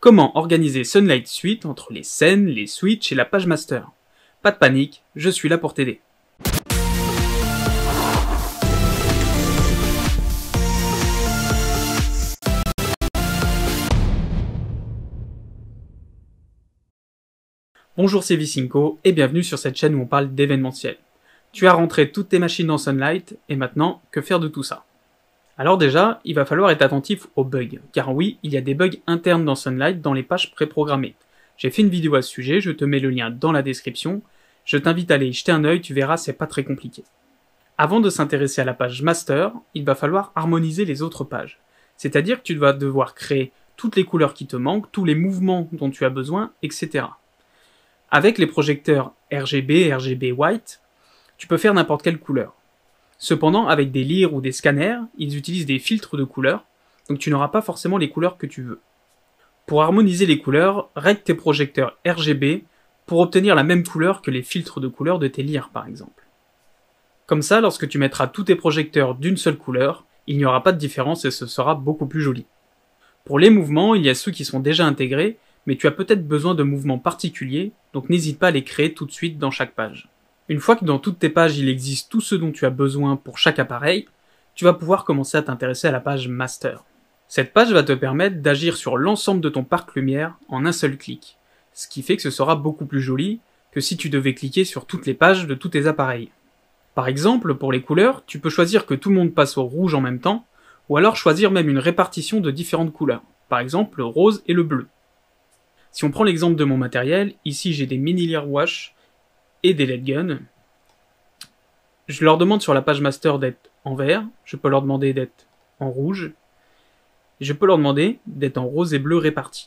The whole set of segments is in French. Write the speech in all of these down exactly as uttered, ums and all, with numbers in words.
Comment organiser Sunlight Suite entre les scènes, les switches et la page master? Pas de panique, je suis là pour t'aider. Bonjour, c'est Vicinco et bienvenue sur cette chaîne où on parle d'événementiel. Tu as rentré toutes tes machines dans Sunlight et maintenant, que faire de tout ça? Alors déjà, il va falloir être attentif aux bugs, car oui, il y a des bugs internes dans Sunlight dans les pages préprogrammées. J'ai fait une vidéo à ce sujet, je te mets le lien dans la description. Je t'invite à aller y jeter un œil, tu verras, c'est pas très compliqué. Avant de s'intéresser à la page master, il va falloir harmoniser les autres pages. C'est-à-dire que tu vas devoir créer toutes les couleurs qui te manquent, tous les mouvements dont tu as besoin, et cetera. Avec les projecteurs R G B, R G B White, tu peux faire n'importe quelle couleur. Cependant, avec des lyres ou des scanners, ils utilisent des filtres de couleurs, donc tu n'auras pas forcément les couleurs que tu veux. Pour harmoniser les couleurs, règle tes projecteurs R G B pour obtenir la même couleur que les filtres de couleurs de tes lyres par exemple. Comme ça, lorsque tu mettras tous tes projecteurs d'une seule couleur, il n'y aura pas de différence et ce sera beaucoup plus joli. Pour les mouvements, il y a ceux qui sont déjà intégrés, mais tu as peut-être besoin de mouvements particuliers, donc n'hésite pas à les créer tout de suite dans chaque page. Une fois que dans toutes tes pages il existe tout ce dont tu as besoin pour chaque appareil, tu vas pouvoir commencer à t'intéresser à la page Master. Cette page va te permettre d'agir sur l'ensemble de ton parc lumière en un seul clic, ce qui fait que ce sera beaucoup plus joli que si tu devais cliquer sur toutes les pages de tous tes appareils. Par exemple, pour les couleurs, tu peux choisir que tout le monde passe au rouge en même temps, ou alors choisir même une répartition de différentes couleurs, par exemple le rose et le bleu. Si on prend l'exemple de mon matériel, ici j'ai des mini Lear Wash et des L E D Guns. Je leur demande sur la page master d'être en vert, je peux leur demander d'être en rouge, et je peux leur demander d'être en rose et bleu répartis,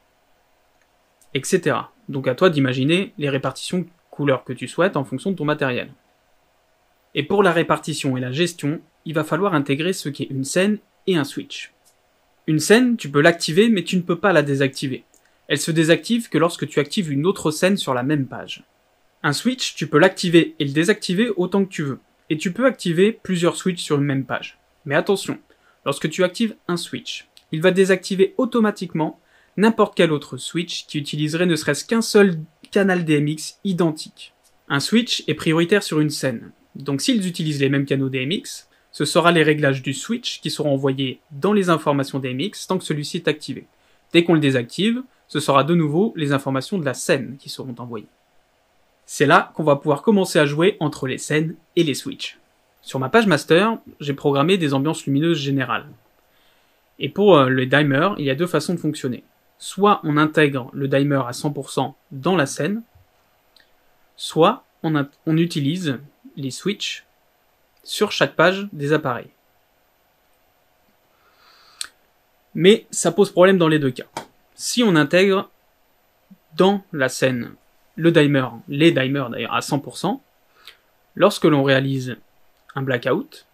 et cetera. Donc à toi d'imaginer les répartitions couleurs que tu souhaites en fonction de ton matériel. Et pour la répartition et la gestion, il va falloir intégrer ce qu'est une scène et un switch. Une scène, tu peux l'activer, mais tu ne peux pas la désactiver. Elle se désactive que lorsque tu actives une autre scène sur la même page. Un switch, tu peux l'activer et le désactiver autant que tu veux. Et tu peux activer plusieurs switches sur une même page. Mais attention, lorsque tu actives un switch, il va désactiver automatiquement n'importe quel autre switch qui utiliserait ne serait-ce qu'un seul canal D M X identique. Un switch est prioritaire sur une scène. Donc s'ils utilisent les mêmes canaux D M X, ce sera les réglages du switch qui seront envoyés dans les informations D M X tant que celui-ci est activé. Dès qu'on le désactive, ce sera de nouveau les informations de la scène qui seront envoyées. C'est là qu'on va pouvoir commencer à jouer entre les scènes et les switches. Sur ma page master, j'ai programmé des ambiances lumineuses générales. Et pour le dimmer, il y a deux façons de fonctionner. Soit on intègre le dimmer à cent pour cent dans la scène, soit on, on utilise les switches sur chaque page des appareils. Mais ça pose problème dans les deux cas. Si on intègre dans la scène le dimmer, les dimmers d'ailleurs à cent pour cent, lorsque l'on réalise un blackout,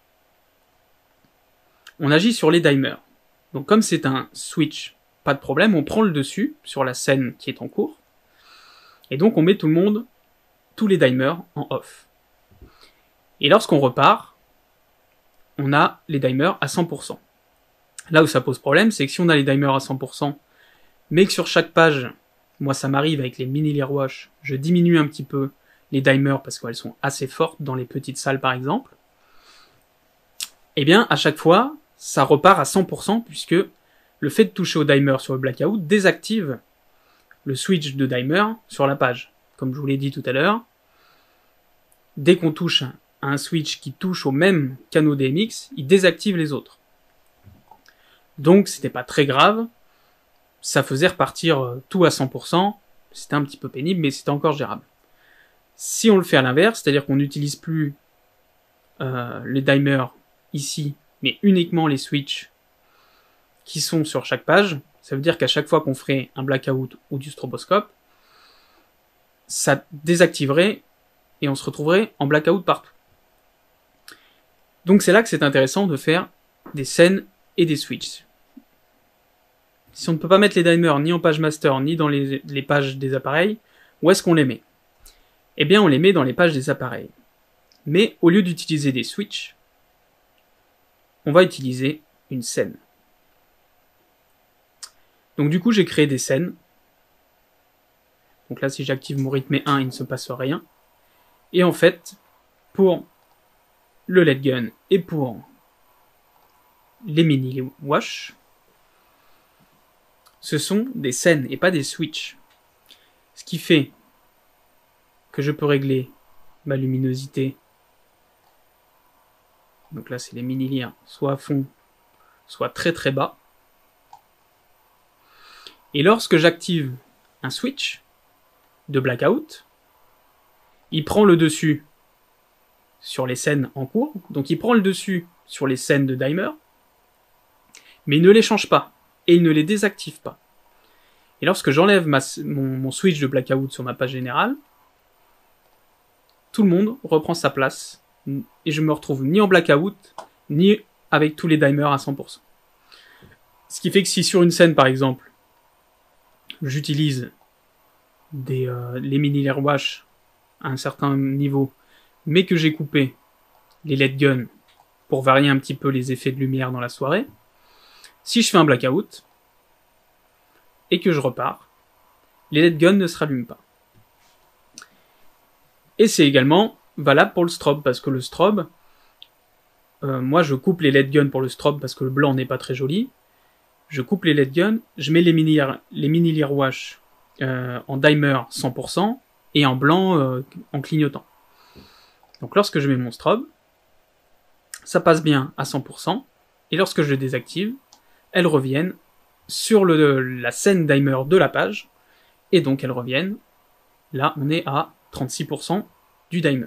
on agit sur les dimmers. Donc comme c'est un switch, pas de problème, on prend le dessus sur la scène qui est en cours, et donc on met tout le monde, tous les dimmers en off. Et lorsqu'on repart, on a les dimmers à cent pour cent. Là où ça pose problème, c'est que si on a les dimmers à cent pour cent, mais que sur chaque page, moi ça m'arrive avec les mini Lear Wash, je diminue un petit peu les dimmers parce qu'elles sont assez fortes dans les petites salles par exemple, et bien à chaque fois, ça repart à cent pour cent puisque le fait de toucher au dimmer sur le blackout désactive le switch de dimmer sur la page. Comme je vous l'ai dit tout à l'heure, dès qu'on touche à un switch qui touche au même canaux D M X, il désactive les autres. Donc c'était pas très grave, ça faisait repartir tout à cent pour cent, c'était un petit peu pénible, mais c'était encore gérable. Si on le fait à l'inverse, c'est-à-dire qu'on n'utilise plus euh, les dimmers ici, mais uniquement les switches qui sont sur chaque page, ça veut dire qu'à chaque fois qu'on ferait un blackout ou du stroboscope, ça désactiverait et on se retrouverait en blackout partout. Donc c'est là que c'est intéressant de faire des scènes et des switches. Si on ne peut pas mettre les dimmers ni en page master ni dans les, les pages des appareils, où est-ce qu'on les met? Eh bien on les met dans les pages des appareils. Mais au lieu d'utiliser des switches, on va utiliser une scène. Donc du coup, j'ai créé des scènes. Donc là, si j'active mon rythme un, il ne se passe rien. Et en fait, pour le L E D gun et pour les mini wash, ce sont des scènes et pas des switches. Ce qui fait que je peux régler ma luminosité. Donc là, c'est les mini liens, soit à fond, soit très très bas. Et lorsque j'active un switch de blackout, il prend le dessus sur les scènes en cours, donc il prend le dessus sur les scènes de dimer, mais il ne les change pas, et il ne les désactive pas. Et lorsque j'enlève ma, mon, mon switch de blackout sur ma page générale, tout le monde reprend sa place, et je me retrouve ni en blackout, ni avec tous les dimers à cent pour cent. Ce qui fait que si sur une scène, par exemple, j'utilise des, euh, les mini layer wash à un certain niveau, mais que j'ai coupé les L E D guns pour varier un petit peu les effets de lumière dans la soirée, si je fais un blackout et que je repars, les L E D guns ne se rallument pas. Et c'est également valable pour le strobe, parce que le strobe, euh, moi je coupe les L E D guns pour le strobe parce que le blanc n'est pas très joli. Je coupe les L E D guns, je mets les mini, les mini layer wash euh, en dimer cent pour cent et en blanc euh, en clignotant. Donc lorsque je mets mon strobe, ça passe bien à cent pour cent, et lorsque je le désactive, elles reviennent sur le, la scène dimer de la page, et donc elles reviennent, là on est à trente-six pour cent du dimer.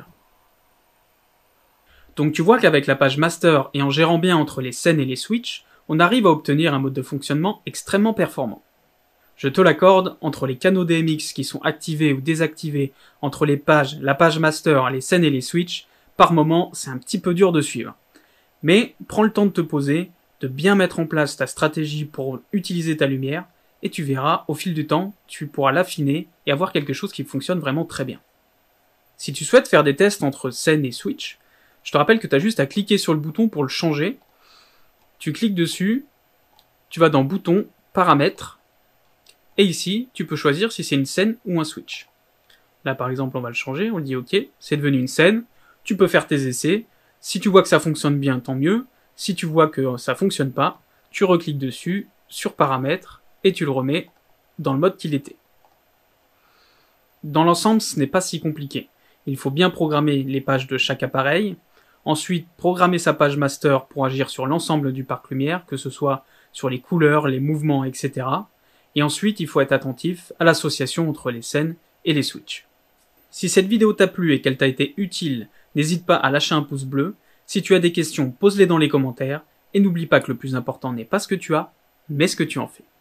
Donc tu vois qu'avec la page master et en gérant bien entre les scènes et les switches, on arrive à obtenir un mode de fonctionnement extrêmement performant. Je te l'accorde, entre les canaux D M X qui sont activés ou désactivés, entre les pages, la page master, les scènes et les switches, par moment, c'est un petit peu dur de suivre. Mais prends le temps de te poser, de bien mettre en place ta stratégie pour utiliser ta lumière, et tu verras, au fil du temps, tu pourras l'affiner et avoir quelque chose qui fonctionne vraiment très bien. Si tu souhaites faire des tests entre scène et switch, je te rappelle que tu as juste à cliquer sur le bouton pour le changer. Tu cliques dessus, tu vas dans Bouton, Paramètres, et ici, tu peux choisir si c'est une scène ou un switch. Là, par exemple, on va le changer, on le dit OK, c'est devenu une scène, tu peux faire tes essais, si tu vois que ça fonctionne bien, tant mieux, si tu vois que ça fonctionne pas, tu recliques dessus, sur Paramètres, et tu le remets dans le mode qu'il était. Dans l'ensemble, ce n'est pas si compliqué. Il faut bien programmer les pages de chaque appareil, ensuite programmer sa page master pour agir sur l'ensemble du parc lumière, que ce soit sur les couleurs, les mouvements, et cetera. Et ensuite, il faut être attentif à l'association entre les scènes et les switches. Si cette vidéo t'a plu et qu'elle t'a été utile, n'hésite pas à lâcher un pouce bleu. Si tu as des questions, pose-les dans les commentaires. Et n'oublie pas que le plus important n'est pas ce que tu as, mais ce que tu en fais.